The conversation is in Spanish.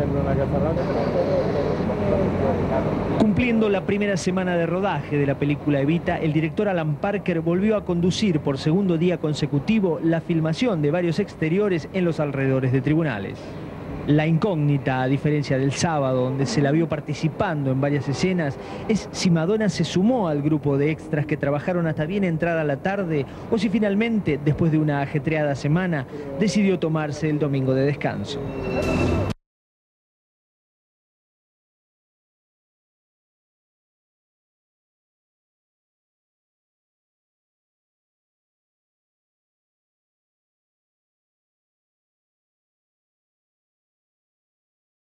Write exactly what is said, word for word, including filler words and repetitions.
Cumpliendo la primera semana de rodaje de la película Evita, el director Alan Parker volvió a conducir por segundo día consecutivo la filmación de varios exteriores en los alrededores de tribunales. La incógnita, a diferencia del sábado, donde se la vio participando en varias escenas, es si Madonna se sumó al grupo de extras que trabajaron hasta bien entrada la tarde o si finalmente, después de una ajetreada semana, decidió tomarse el domingo de descanso.